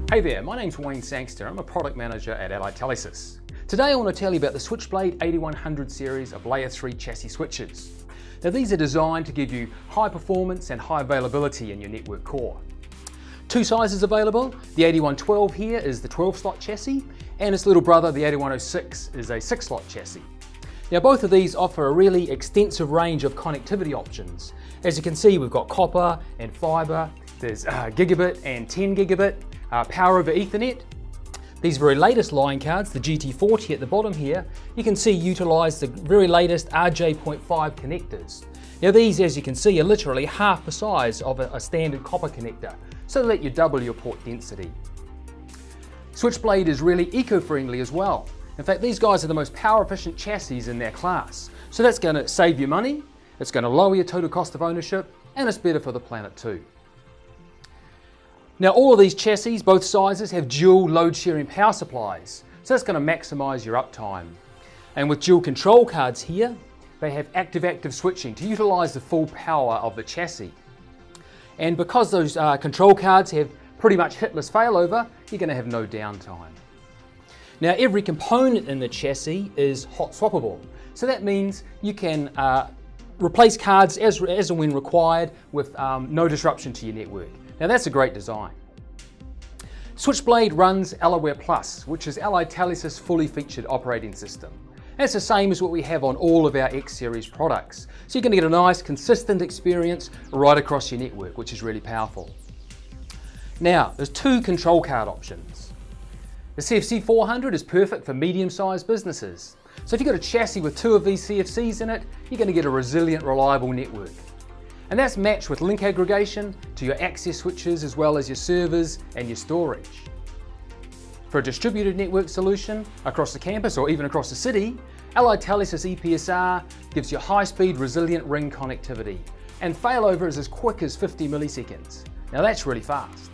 Hey there, my name's Wayne Sangster. I'm a product manager at Allied Telesis. Today I want to tell you about the SwitchBlade 8100 series of layer 3 chassis switches. Now these are designed to give you high performance and high availability in your network core. Two sizes available. The 8112 here is the 12-slot chassis, and its little brother, the 8106, is a 6-slot chassis. Now both of these offer a really extensive range of connectivity options. As you can see, we've got copper and fibre, there's gigabit and 10 gigabit, power over Ethernet. These very latest line cards, the GT40 at the bottom here, you can see utilise the very latest RJ.5 connectors. Now these, as you can see, are literally half the size of a standard copper connector, so they let you double your port density. SwitchBlade is really eco-friendly as well. In fact, these guys are the most power efficient chassis in their class. So that's going to save you money, it's going to lower your total cost of ownership, and it's better for the planet too. Now all of these chassis, both sizes, have dual load sharing power supplies. So that's going to maximise your uptime. And with dual control cards here, they have active-active switching to utilise the full power of the chassis. And because those control cards have pretty much hitless failover, you're going to have no downtime. Now every component in the chassis is hot swappable, so that means you can replace cards as and when required with no disruption to your network. Now that's a great design. SwitchBlade runs Allied Plus, which is Allied Telesis' fully featured operating system. It's the same as what we have on all of our X series products, so you're going to get a nice consistent experience right across your network, which is really powerful. Now there's two control card options. The CFC 400 is perfect for medium-sized businesses. So if you've got a chassis with two of these CFCs in it, you're going to get a resilient, reliable network. And that's matched with link aggregation to your access switches as well as your servers and your storage. For a distributed network solution across the campus or even across the city, Allied Telesis EPSR gives you high-speed, resilient ring connectivity, and failover is as quick as 50 milliseconds. Now that's really fast.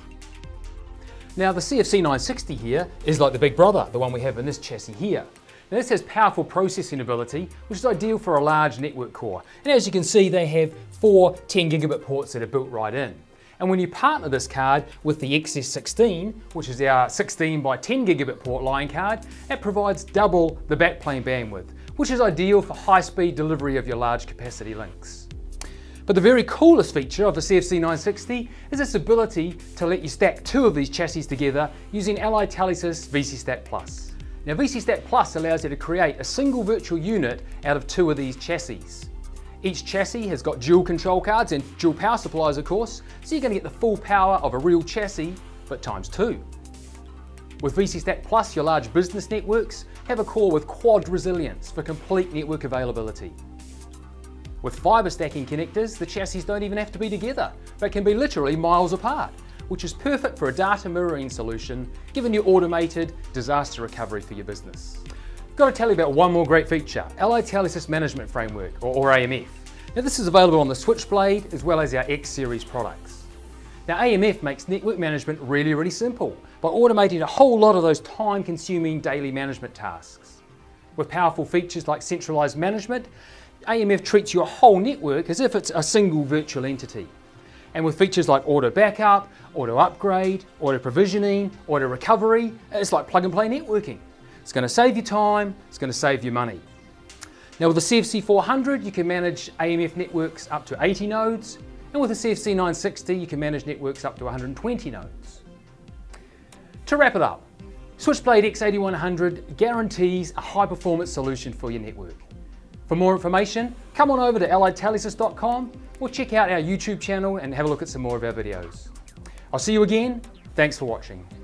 Now the CFC 960 here is like the big brother, the one we have in this chassis here. Now this has powerful processing ability, which is ideal for a large network core. And as you can see, they have 4 10 gigabit ports that are built right in. And when you partner this card with the XS16, which is our 16 by 10 gigabit port line card, it provides double the backplane bandwidth, which is ideal for high-speed delivery of your large capacity links. But the very coolest feature of the CFC 960 is its ability to let you stack two of these chassis together using Allied Telesis VCStack Plus. Now VCStack Plus allows you to create a single virtual unit out of two of these chassis. Each chassis has got dual control cards and dual power supplies, of course, so you're going to get the full power of a real chassis, but times two. With VCStack Plus, your large business networks have a core with quad resilience for complete network availability. With fibre stacking connectors, the chassis don't even have to be together, but can be literally miles apart, which is perfect for a data mirroring solution, giving you automated disaster recovery for your business. I've got to tell you about one more great feature, Allied Telesis Management Framework, or AMF. Now this is available on the SwitchBlade as well as our X series products. Now AMF makes network management really simple by automating a whole lot of those time-consuming daily management tasks. With powerful features like centralized management, AMF treats your whole network as if it's a single virtual entity. And with features like auto backup, auto upgrade, auto provisioning, auto recovery, it's like plug and play networking. It's going to save you time, it's going to save you money. Now with the CFC 400 you can manage AMF networks up to 80 nodes, and with the CFC 960 you can manage networks up to 120 nodes. To wrap it up, SwitchBlade x8100 guarantees a high performance solution for your network. For more information, come on over to alliedtelesis.com or check out our YouTube channel and have a look at some more of our videos. I'll see you again. Thanks for watching.